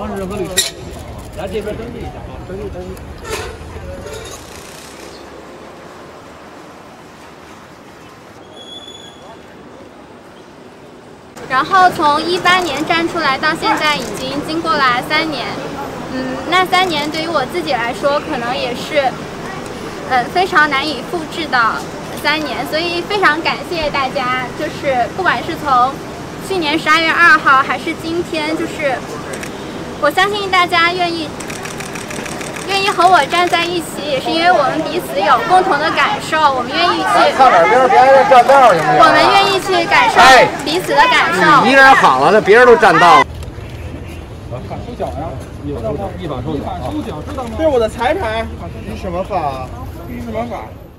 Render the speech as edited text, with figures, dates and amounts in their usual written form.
当事人和律师来这边登记一下啊，登记。 然后从18年站出来到现在，已经经过了3年。那3年对于我自己来说，可能也是非常难以复制的3年，所以非常感谢大家，就是不管是从去年12月2号还是今天，就是我相信大家愿意和我站在一起，也是因为我们彼此有共同的感受，我们愿意去靠哪边别人占道行不行？ 我们愿意去感受彼此的感受。 你一个人好了，那别人都占道。 收缴呀，依法收缴， 这是我的财产，依什么法？依什么法？